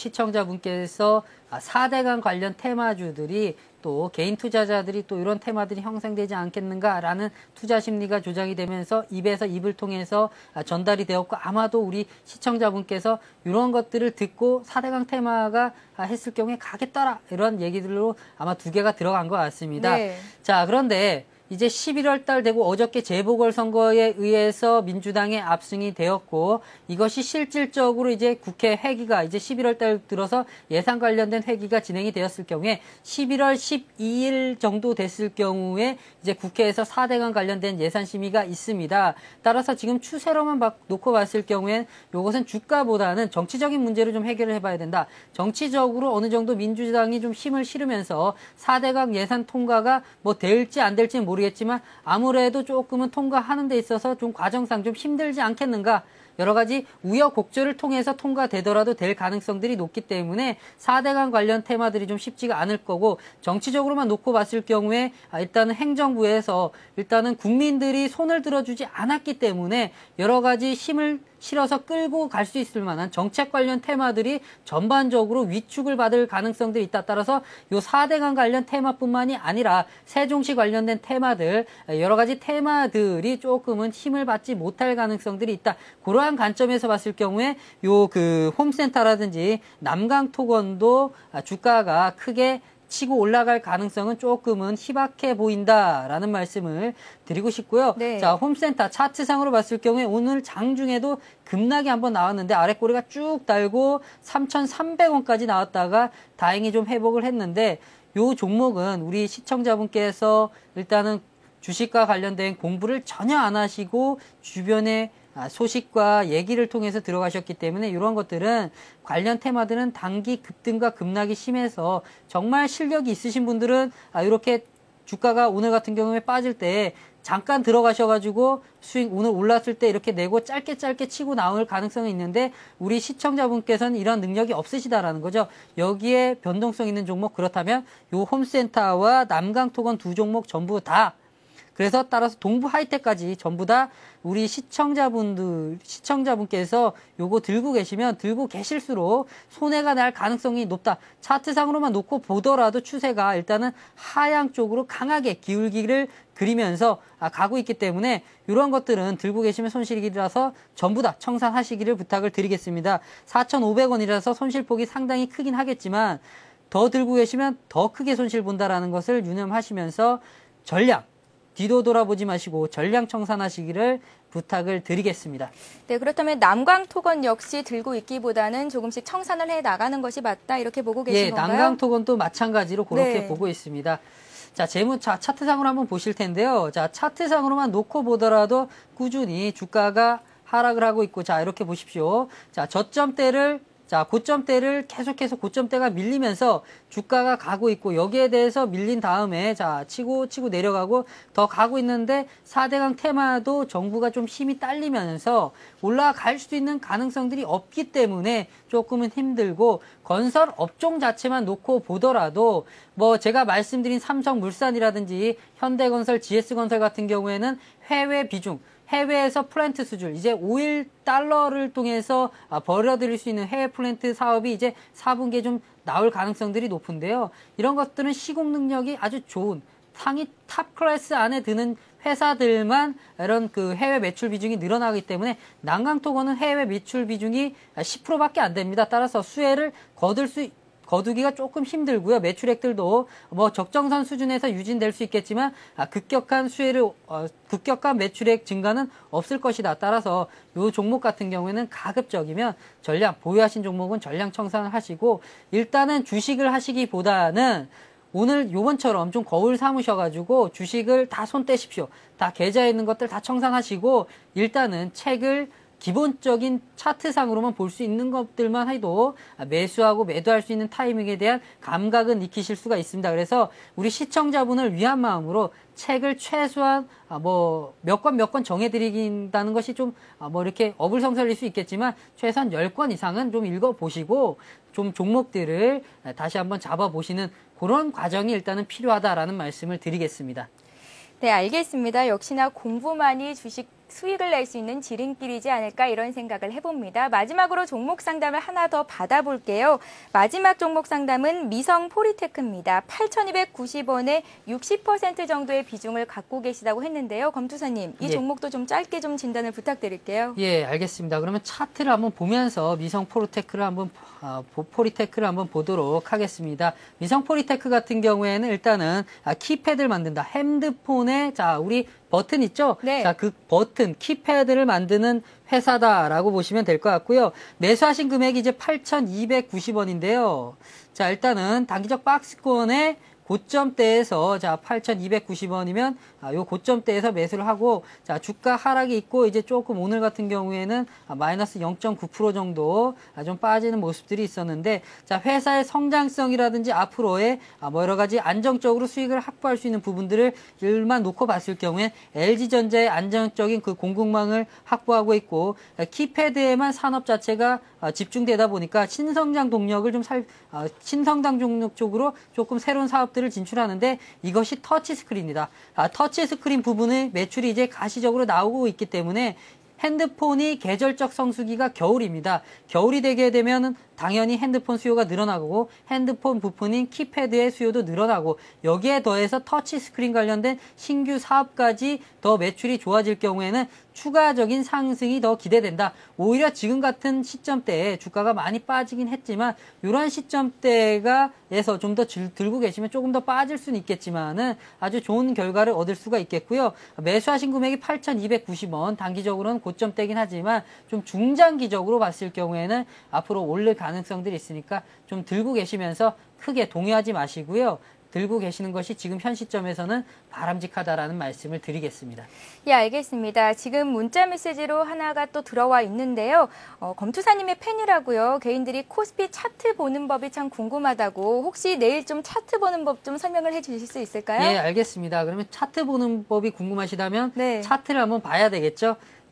시청자분께서 4대강 관련 테마주들이 또 개인 투자자들이 또 이런 테마들이 형성되지 않겠는가라는 투자 심리가 조장이 되면서 입에서 입을 통해서 전달이 되었고 아마도 우리 시청자분께서 이런 것들을 듣고 4대강 테마가 했을 경우에 가겠더라 이런 얘기들로 아마 2개가 들어간 것 같습니다. 네. 자 그런데 이제 11월 달 되고 어저께 재보궐선거에 의해서 민주당의 압승이 되었고 이것이 실질적으로 이제 국회 회기가 이제 11월 달 들어서 예산 관련된 회기가 진행이 되었을 경우에 11월 12일 정도 됐을 경우에 이제 국회에서 4대강 관련된 예산 심의가 있습니다. 따라서 지금 추세로만 놓고 봤을 경우엔 이것은 주가보다는 정치적인 문제를 좀 해결을 해봐야 된다. 정치적으로 어느 정도 민주당이 좀 힘을 실으면서 4대강 예산 통과가 뭐 될지 안 될지는 모르겠지만 아무래도 조금은 통과하는 데 있어서 좀 과정상 좀 힘들지 않겠는가. 여러 가지 우여곡절을 통해서 통과되더라도 될 가능성들이 높기 때문에 4대강 관련 테마들이 좀 쉽지가 않을 거고 정치적으로만 놓고 봤을 경우에 일단은 행정부에서 일단은 국민들이 손을 들어주지 않았기 때문에 여러 가지 힘을 실어서 끌고 갈 수 있을 만한 정책 관련 테마들이 전반적으로 위축을 받을 가능성들이 있다. 따라서 요 4대강 관련 테마뿐만이 아니라 세종시 관련된 테마들 여러 가지 테마들이 조금은 힘을 받지 못할 가능성들이 있다. 그러한 관점에서 봤을 경우에 요 그 홈센터라든지 남강토건도 주가가 크게 치고 올라갈 가능성은 조금은 희박해 보인다라는 말씀을 드리고 싶고요. 네. 자, 홈센터 차트상으로 봤을 경우에 오늘 장중에도 급락이 한번 나왔는데 아래 꼬리가 쭉 달고 3,300원까지 나왔다가 다행히 좀 회복을 했는데 요 종목은 우리 시청자분께서 일단은 주식과 관련된 공부를 전혀 안 하시고 주변에 소식과 얘기를 통해서 들어가셨기 때문에 이런 것들은 관련 테마들은 단기 급등과 급락이 심해서 정말 실력이 있으신 분들은 이렇게 주가가 오늘 같은 경우에 빠질 때 잠깐 들어가셔가지고 수익 오늘 올랐을 때 이렇게 내고 짧게 치고 나올 가능성이 있는데 우리 시청자분께서는 이런 능력이 없으시다라는 거죠. 여기에 변동성 있는 종목 그렇다면 요 홈센터와 남강토건 두 종목 전부 다 그래서 따라서 동부 하이텍까지 전부 다 우리 시청자분께서 요거 들고 계실수록 손해가 날 가능성이 높다. 차트상으로만 놓고 보더라도 추세가 일단은 하향 쪽으로 강하게 기울기를 그리면서 가고 있기 때문에 이런 것들은 들고 계시면 손실이라서 전부 다 청산하시기를 부탁을 드리겠습니다. 4,500원이라서 손실폭이 상당히 크긴 하겠지만 더 들고 계시면 더 크게 손실 본다라는 것을 유념하시면서 전량 뒤도 돌아보지 마시고 전량 청산하시기를 부탁을 드리겠습니다. 네, 그렇다면 남광토건 역시 들고 있기보다는 조금씩 청산을 해 나가는 것이 맞다 이렇게 보고 계신 건가요? 남광토건도 마찬가지로 그렇게 네. 보고 있습니다. 자, 차트상으로 한번 보실 텐데요. 자, 차트상으로만 놓고 보더라도 꾸준히 주가가 하락을 하고 있고, 자, 이렇게 보십시오. 자, 고점대를 계속해서 고점대가 밀리면서 주가가 가고 있고, 여기에 대해서 밀린 다음에, 자, 치고 내려가고 더 가고 있는데, 4대강 테마도 정부가 좀 힘이 딸리면서 올라갈 수 있는 가능성들이 없기 때문에 조금은 힘들고, 건설 업종 자체만 놓고 보더라도, 제가 말씀드린 삼성물산이라든지 현대건설, GS건설 같은 경우에는 해외 비중, 해외에서 플랜트 수출, 이제 오일 달러를 통해서 벌어들일 수 있는 해외 플랜트 사업이 이제 4분기에 좀 나올 가능성들이 높은데요. 이런 것들은 시공 능력이 아주 좋은 상위 탑 클래스 안에 드는 회사들만 이런 그 해외 매출 비중이 늘어나기 때문에 남광토건은 해외 매출 비중이 10%밖에 안 됩니다. 따라서 수혜를 거두기가 조금 힘들고요. 매출액들도 적정선 수준에서 유지될 수 있겠지만 급격한 매출액 증가는 없을 것이다. 따라서 이 종목 같은 경우에는 가급적이면 전량 보유하신 종목은 전량 청산을 하시고 일단은 주식을 하시기보다는 오늘 요번처럼 좀 거울 삼으셔가지고 주식을 다 손 떼십시오. 다 계좌에 있는 것들 다 청산하시고 일단은 책을 기본적인 차트상으로만 볼 수 있는 것들만 해도 매수하고 매도할 수 있는 타이밍에 대한 감각은 익히실 수가 있습니다. 그래서 우리 시청자분을 위한 마음으로 책을 최소한 몇 권 정해드린다는 것이 좀 이렇게 어불성설일 수 있겠지만 최소한 10권 이상은 좀 읽어보시고 좀 종목들을 다시 한번 잡아보시는 그런 과정이 일단은 필요하다라는 말씀을 드리겠습니다. 네, 알겠습니다. 역시나 공부만이 주식 수익을 낼 수 있는 지름길이지 않을까 이런 생각을 해봅니다. 마지막으로 종목 상담을 하나 더 받아볼게요. 마지막 종목 상담은 미성 포리테크입니다. 8,290원에 60% 정도의 비중을 갖고 계시다고 했는데요. 검투사님, 이 종목도 좀 짧게 좀 진단을 부탁드릴게요. 예, 알겠습니다. 그러면 차트를 한번 보면서 미성 포리테크를 한번 보도록 하겠습니다. 미성 포리테크 같은 경우에는 일단은 키패드를 만든다. 핸드폰에 우리 버튼 있죠? 네. 자, 그 버튼, 키패드를 만드는 회사다라고 보시면 될 것 같고요. 매수하신 금액이 이제 8,290원인데요. 자, 일단은 단기적 박스권에 고점대에서 8,290원이면 요 고점대에서 매수를 하고 주가 하락이 있고 이제 조금 오늘 같은 경우에는 마이너스 0.9% 정도 좀 빠지는 모습들이 있었는데 회사의 성장성이라든지 앞으로의 여러 가지 안정적으로 수익을 확보할 수 있는 부분들을만 놓고 봤을 경우에 LG전자의 안정적인 그 공급망을 확보하고 있고 키패드에만 산업 자체가 집중되다 보니까 신성장 동력 쪽으로 조금 새로운 사업들을 진출하는데 이것이 터치 스크린입니다. 터치 스크린 부분의 매출이 이제 가시적으로 나오고 있기 때문에 핸드폰이 계절적 성수기가 겨울입니다. 겨울이 되게 되면은 당연히 핸드폰 수요가 늘어나고 핸드폰 부품인 키패드의 수요도 늘어나고 여기에 더해서 터치 스크린 관련된 신규 사업까지 더 매출이 좋아질 경우에는 추가적인 상승이 더 기대된다. 오히려 지금 같은 시점대에 주가가 많이 빠지긴 했지만 이런 시점대에서 좀 더 들고 계시면 조금 더 빠질 수는 있겠지만은 아주 좋은 결과를 얻을 수가 있겠고요. 매수하신 금액이 8,290원, 단기적으로는 고점대긴 하지만 좀 중장기적으로 봤을 경우에는 앞으로 오를 가능성들이 있으니까 좀 들고 계시면서 크게 동요하지 마시고요. 들고 계시는 것이 지금 현 시점에서는 바람직하다라는 말씀을 드리겠습니다. 예, 알겠습니다. 지금 문자 메시지로 하나가 또 들어와 있는데요. 검투사님의 팬이라고요. 개인들이 코스피 차트 보는 법이 참 궁금하다고 혹시 내일 좀 차트 보는 법 좀 설명을 해 주실 수 있을까요? 예, 알겠습니다. 그러면 차트 보는 법이 궁금하시다면 네. 차트를 한번 봐야 되겠죠.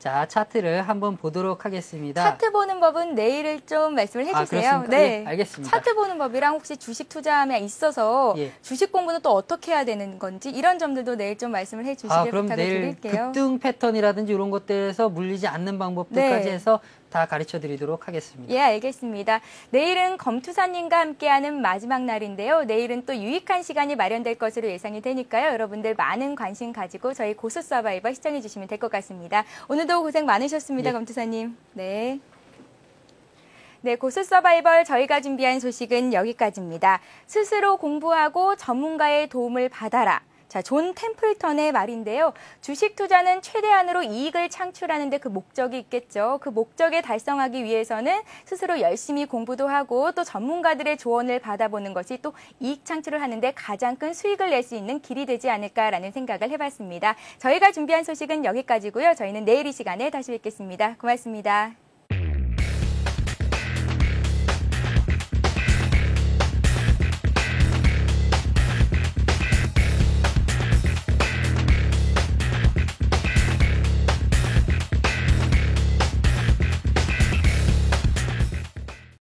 자, 차트를 한번 보도록 하겠습니다. 차트 보는 법은 내일을 좀 말씀을 해주세요. 그렇습니까? 예, 알겠습니다. 차트 보는 법이랑 혹시 주식 투자함에 있어서 예. 주식 공부는 또 어떻게 해야 되는 건지 이런 점들도 내일 좀 말씀을 해주시길 그럼 부탁을 내일 드릴게요. 급등 패턴이라든지 이런 것들에서 물리지 않는 방법들까지 네. 해서 다 가르쳐 드리도록 하겠습니다. 예, 알겠습니다. 내일은 검투사님과 함께하는 마지막 날인데요. 내일은 또 유익한 시간이 마련될 것으로 예상이 되니까요. 여러분들 많은 관심 가지고 저희 고수 서바이버 시청해 주시면 될 것 같습니다. 오늘도 고생 많으셨습니다, 예. 검투사님. 네. 네, 고수 서바이벌 저희가 준비한 소식은 여기까지입니다. 스스로 공부하고 전문가의 도움을 받아라. 자, 존 템플턴의 말인데요. 주식 투자는 최대한으로 이익을 창출하는데 그 목적이 있겠죠. 그 목적에 달성하기 위해서는 스스로 열심히 공부도 하고 또 전문가들의 조언을 받아보는 것이 또 이익 창출을 하는데 가장 큰 수익을 낼 수 있는 길이 되지 않을까라는 생각을 해봤습니다. 저희가 준비한 소식은 여기까지고요. 저희는 내일 이 시간에 다시 뵙겠습니다. 고맙습니다.